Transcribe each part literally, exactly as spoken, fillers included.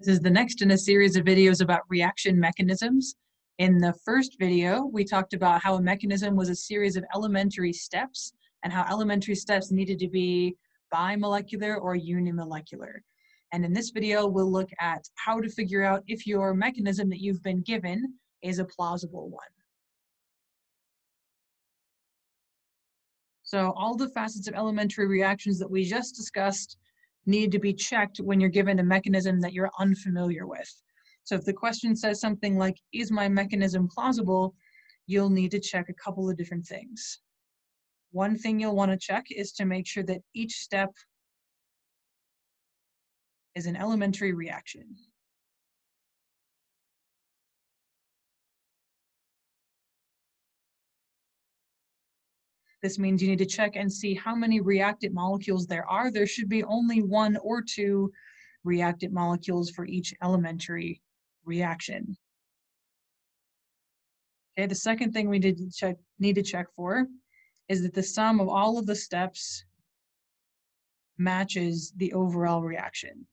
This is the next in a series of videos about reaction mechanisms. In the first video, we talked about how a mechanism was a series of elementary steps and how elementary steps needed to be bimolecular or unimolecular. And in this video, we'll look at how to figure out if your mechanism that you've been given is a plausible one. So all the facets of elementary reactions that we just discussed need to be checked when you're given a mechanism that you're unfamiliar with. So if the question says something like, is my mechanism plausible? You'll need to check a couple of different things. One thing you'll want to check is to make sure that each step is an elementary reaction. This means you need to check and see how many reactant molecules there are. There should be only one or two reactant molecules for each elementary reaction. Okay, the second thing we need to check, need to check for is that the sum of all of the steps matches the overall reaction.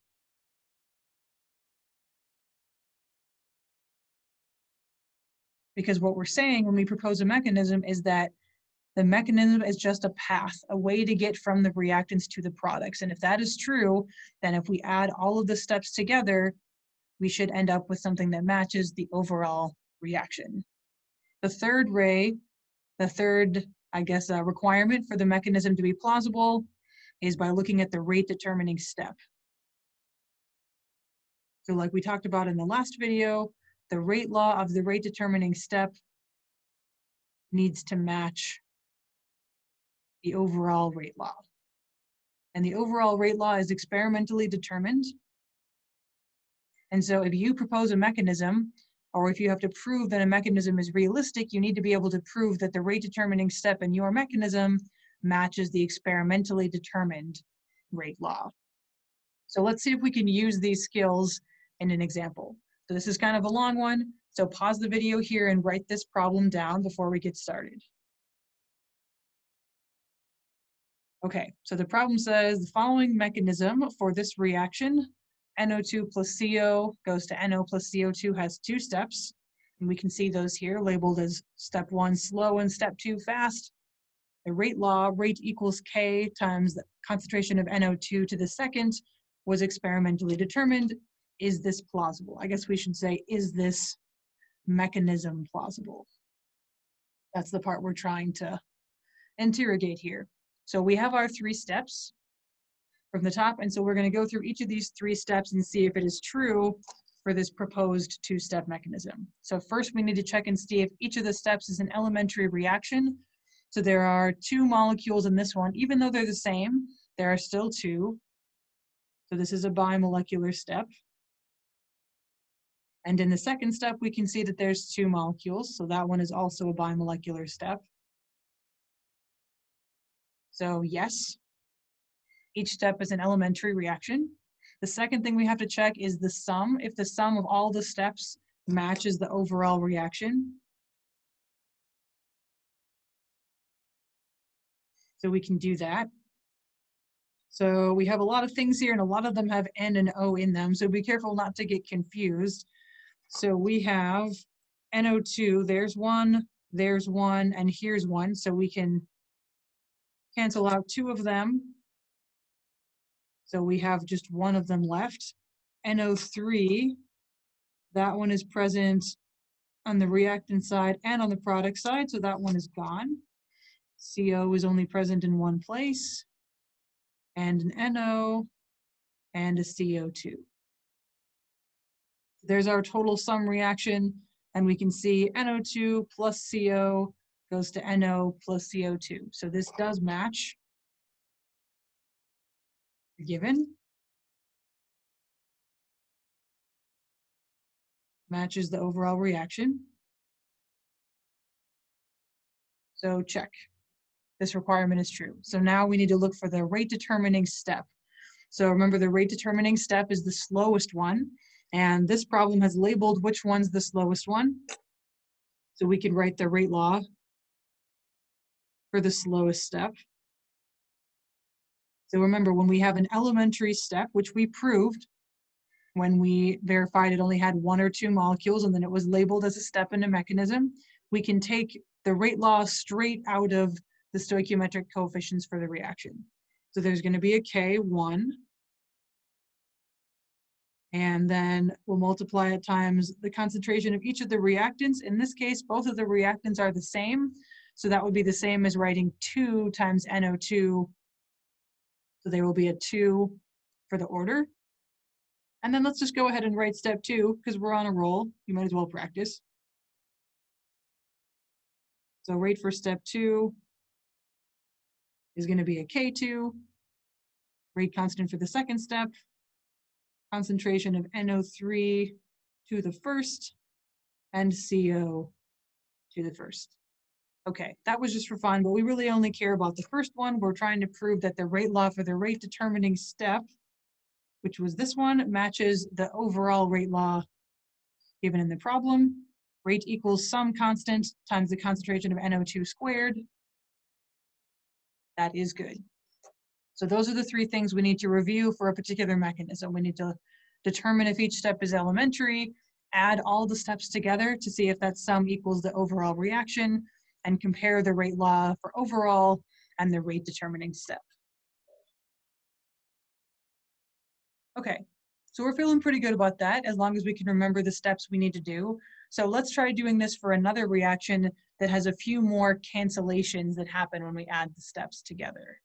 Because what we're saying when we propose a mechanism is that the mechanism is just a path, a way to get from the reactants to the products. And if that is true, then if we add all of the steps together, we should end up with something that matches the overall reaction. The third ray, the third, I guess, uh, requirement for the mechanism to be plausible is by looking at the rate determining step. So like we talked about in the last video, the rate law of the rate determining step needs to match the overall rate law. And the overall rate law is experimentally determined. And so if you propose a mechanism, or if you have to prove that a mechanism is realistic, you need to be able to prove that the rate determining step in your mechanism matches the experimentally determined rate law. So let's see if we can use these skills in an example. So this is kind of a long one, so pause the video here and write this problem down before we get started. Okay, so the problem says the following mechanism for this reaction, N O two plus C O goes to N O plus C O two, has two steps. And we can see those here labeled as step one slow and step two fast. The rate law, rate equals K times the concentration of N O two to the second, was experimentally determined. Is this plausible? I guess we should say, is this mechanism plausible? That's the part we're trying to interrogate here. So we have our three steps from the top, and so we're going to go through each of these three steps and see if it is true for this proposed two-step mechanism. So first we need to check and see if each of the steps is an elementary reaction. So there are two molecules in this one. Even though they're the same, there are still two. So this is a bimolecular step. And in the second step, we can see that there's two molecules. So that one is also a bimolecular step. So yes, each step is an elementary reaction. The second thing we have to check is the sum. If the sum of all the steps matches the overall reaction. So we can do that. So we have a lot of things here, and a lot of them have N and O in them. So be careful not to get confused. So we have N O two, there's one, there's one, and here's one. So we can cancel out two of them. So we have just one of them left. N O three, that one is present on the reactant side and on the product side, so that one is gone. C O is only present in one place, and an N O and a C O two. There's our total sum reaction, and we can see N O two plus C O goes to N O plus C O two. So this does match the given. Matches the overall reaction. So check. This requirement is true. So now we need to look for the rate determining step. So remember, the rate determining step is the slowest one. And this problem has labeled which one's the slowest one. So we can write the rate law for the slowest step. So remember, when we have an elementary step, which we proved, when we verified it only had one or two molecules and then it was labeled as a step in a mechanism, we can take the rate law straight out of the stoichiometric coefficients for the reaction. So there's going to be a K one, and then we'll multiply it times the concentration of each of the reactants. In this case, both of the reactants are the same, so that would be the same as writing two times N O two. So there will be a two for the order. And then let's just go ahead and write step two, because we're on a roll. You might as well practice. So rate for step two is going to be a K two. Rate constant for the second step. Concentration of N O three to the first and C O to the first. Okay, that was just for fun, but we really only care about the first one. We're trying to prove that the rate law for the rate determining step, which was this one, matches the overall rate law given in the problem. Rate equals some constant times the concentration of N O two squared. That is good. So those are the three things we need to review for a particular mechanism. We need to determine if each step is elementary, add all the steps together to see if that sum equals the overall reaction, and compare the rate law for overall and the rate determining step. Okay, so we're feeling pretty good about that as long as we can remember the steps we need to do. So let's try doing this for another reaction that has a few more cancellations that happen when we add the steps together.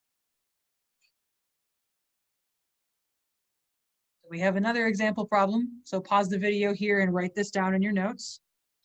So we have another example problem. So pause the video here and write this down in your notes.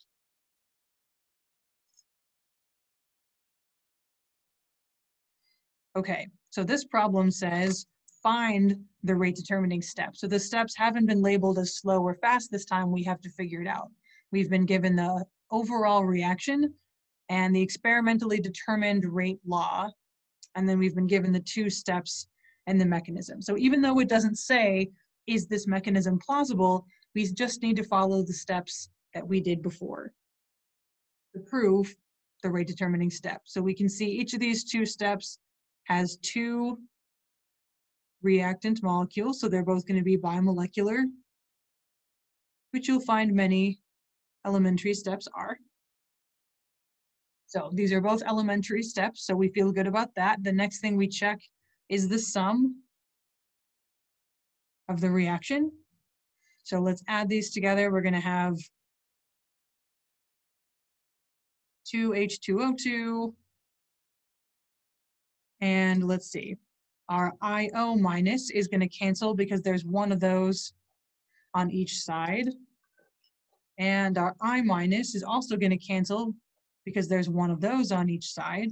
Okay, so this problem says find the rate determining step. So the steps haven't been labeled as slow or fast this time. We have to figure it out. We've been given the overall reaction and the experimentally determined rate law, and then we've been given the two steps and the mechanism. So even though it doesn't say, is this mechanism plausible, we just need to follow the steps that we did before to prove the rate determining step. So we can see each of these two steps has two reactant molecules, so they're both going to be bimolecular, which you'll find many elementary steps are. So these are both elementary steps, so we feel good about that. The next thing we check is the sum of the reaction. So let's add these together. We're going to have two H two O two, and let's see, our I O minus is going to cancel because there's one of those on each side. And our I minus is also going to cancel because there's one of those on each side.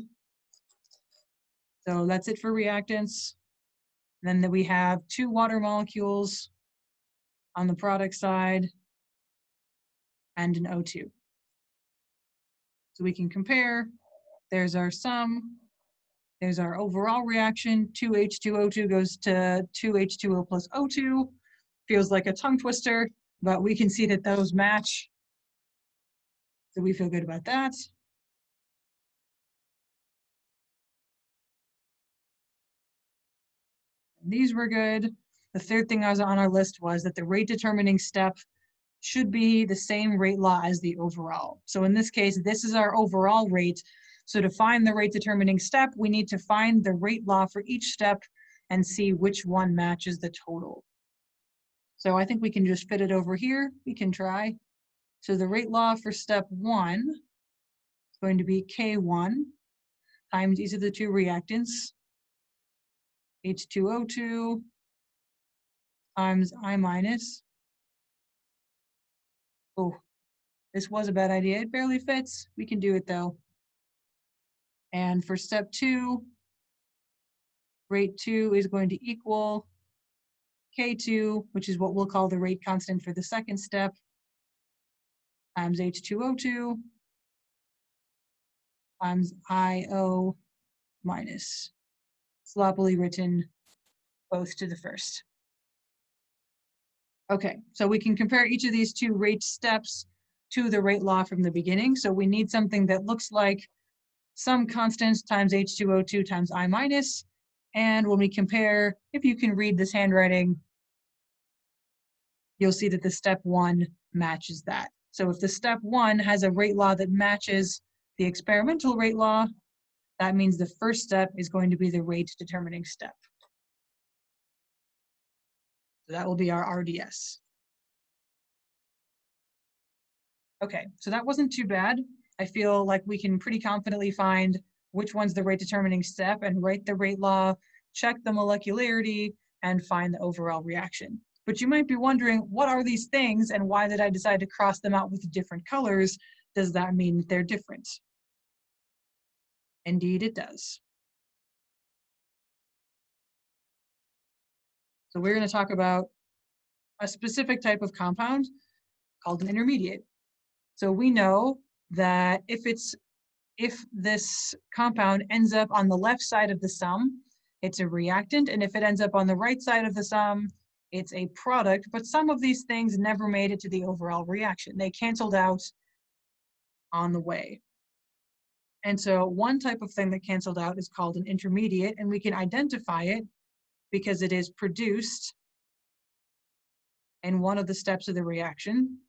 So that's it for reactants. And then we have two water molecules on the product side and an O two. So we can compare. There's our sum. There's our overall reaction. two H two O two goes to two H two O plus O two. Feels like a tongue twister, but we can see that those match. So we feel good about that. These were good. The third thing I was on our list was that the rate determining step should be the same rate law as the overall. So in this case, this is our overall rate. So to find the rate determining step, we need to find the rate law for each step and see which one matches the total. So I think we can just fit it over here. We can try. So the rate law for step one is going to be K one times each of the two reactants, H two O two times I minus. Oh, this was a bad idea. It barely fits. We can do it though. And for step two, rate two is going to equal K two, which is what we'll call the rate constant for the second step, times H two O two times I O minus. Sloppily written both to the first. Okay, so we can compare each of these two rate steps to the rate law from the beginning. So we need something that looks like some constant times H two O two times I minus. And when we compare, if you can read this handwriting, you'll see that the step one matches that. So if the step one has a rate law that matches the experimental rate law, that means the first step is going to be the rate determining step. So that will be our R D S. Okay, so that wasn't too bad. I feel like we can pretty confidently find which one's the rate determining step and write the rate law, check the molecularity, and find the overall reaction. But you might be wondering, what are these things and why did I decide to cross them out with different colors? Does that mean that they're different? Indeed, it does. So we're going to talk about a specific type of compound called an intermediate. So we know that if it's if this compound ends up on the left side of the sum, it's a reactant, and if it ends up on the right side of the sum, it's a product. But some of these things never made it to the overall reaction. They canceled out on the way. And so one type of thing that canceled out is called an intermediate, and we can identify it because it is produced in one of the steps of the reaction,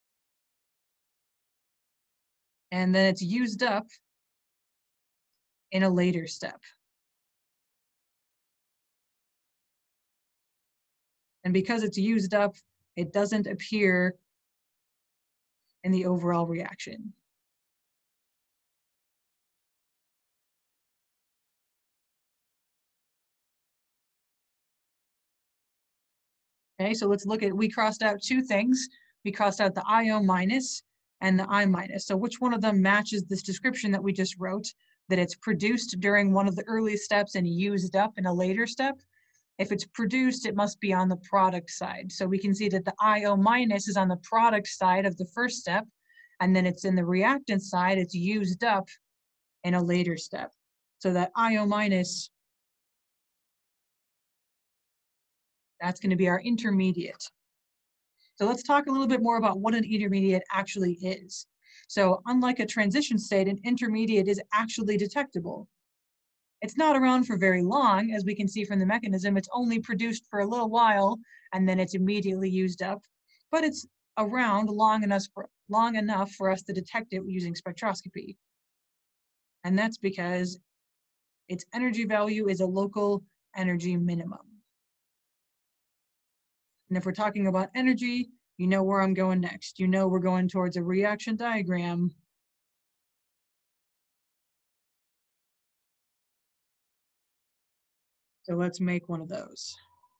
and then it's used up in a later step. And because it's used up, it doesn't appear in the overall reaction. Okay, so let's look at, we crossed out two things. We crossed out the I O minus and the I minus. So which one of them matches this description that we just wrote, that it's produced during one of the early steps and used up in a later step? If it's produced, it must be on the product side. So we can see that the I O minus is on the product side of the first step, and then it's in the reactant side, it's used up in a later step. So that I O minus, that's going to be our intermediate. So let's talk a little bit more about what an intermediate actually is. So unlike a transition state, an intermediate is actually detectable. It's not around for very long, as we can see from the mechanism. It's only produced for a little while, and then it's immediately used up. But it's around long enough for, long enough for us to detect it using spectroscopy. And that's because its energy value is a local energy minimum. And if we're talking about energy, you know where I'm going next. You know we're going towards a reaction diagram. So let's make one of those.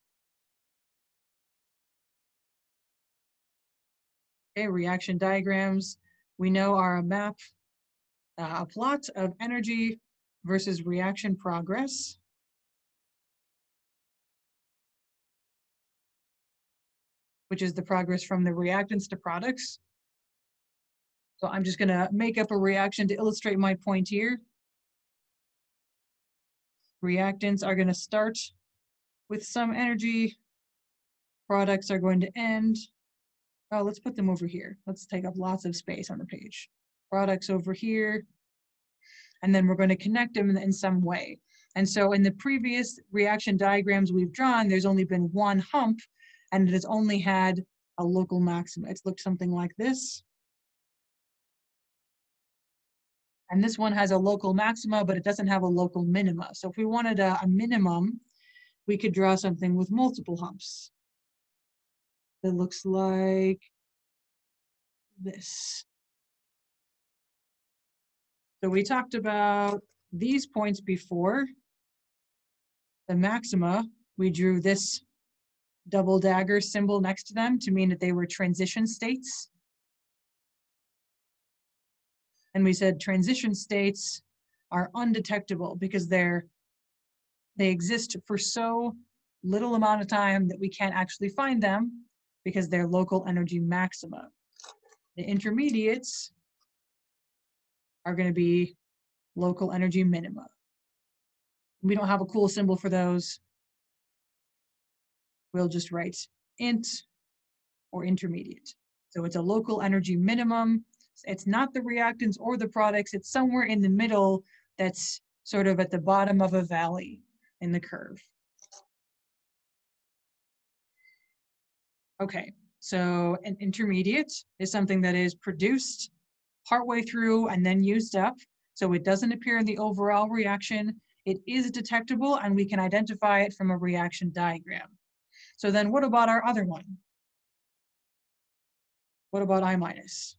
Okay, reaction diagrams, we know are a map, uh, a plot of energy versus reaction progress. Which is the progress from the reactants to products. So I'm just gonna make up a reaction to illustrate my point here. Reactants are gonna start with some energy. Products are going to end. Oh, let's put them over here. Let's take up lots of space on the page. Products over here. And then we're going to connect them in, in some way. And so in the previous reaction diagrams we've drawn, there's only been one hump, and it has only had a local maxima. It's looked something like this. And this one has a local maxima, but it doesn't have a local minima. So if we wanted a, a minimum, we could draw something with multiple humps. That looks like this. So we talked about these points before. The maxima, we drew this double dagger symbol next to them to mean that they were transition states. And we said transition states are undetectable because they're they exist for so little amount of time that we can't actually find them because they're local energy maxima. The intermediates are going to be local energy minima. We don't have a cool symbol for those. We'll just write int or intermediate. So it's a local energy minimum. It's not the reactants or the products. It's somewhere in the middle that's sort of at the bottom of a valley in the curve. Okay, So an intermediate is something that is produced partway through and then used up. So it doesn't appear in the overall reaction. It is detectable and we can identify it from a reaction diagram. So then what about our other one? What about I minus?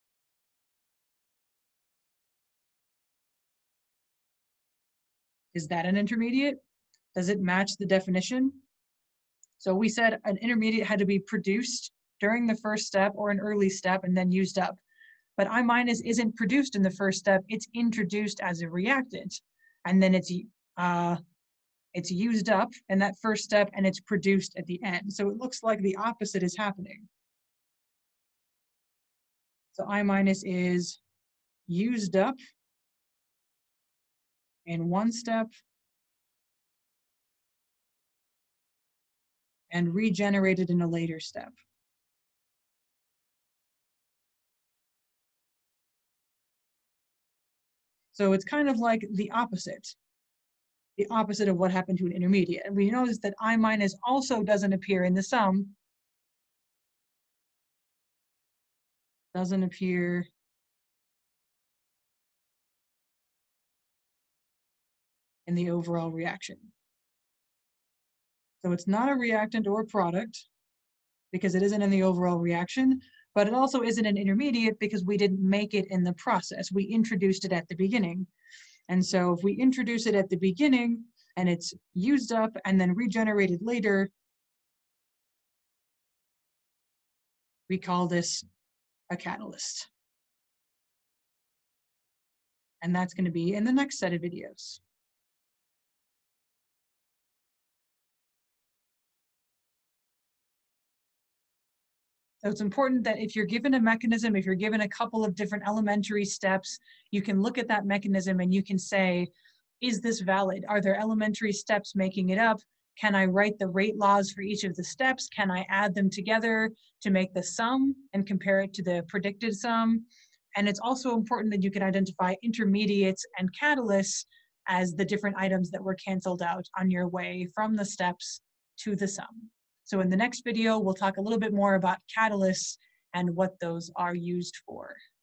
Is that an intermediate? Does it match the definition? So we said an intermediate had to be produced during the first step or an early step and then used up. But I minus isn't produced in the first step, it's introduced as a reactant. And then it's uh, it's used up in that first step and it's produced at the end. So it looks like the opposite is happening. So I minus is used up in one step and regenerated in a later step. So it's kind of like the opposite, the opposite of what happened to an intermediate. And we notice that I minus also doesn't appear in the sum, doesn't appear in the overall reaction. So it's not a reactant or a product because it isn't in the overall reaction, but it also isn't an intermediate because we didn't make it in the process. We introduced it at the beginning. And so if we introduce it at the beginning and it's used up and then regenerated later, we call this a catalyst. And that's going to be in the next set of videos. So it's important that if you're given a mechanism, if you're given a couple of different elementary steps, you can look at that mechanism and you can say, is this valid? Are there elementary steps making it up? Can I write the rate laws for each of the steps? Can I add them together to make the sum and compare it to the predicted sum? And it's also important that you can identify intermediates and catalysts as the different items that were canceled out on your way from the steps to the sum. So in the next video, we'll talk a little bit more about catalysts and what those are used for.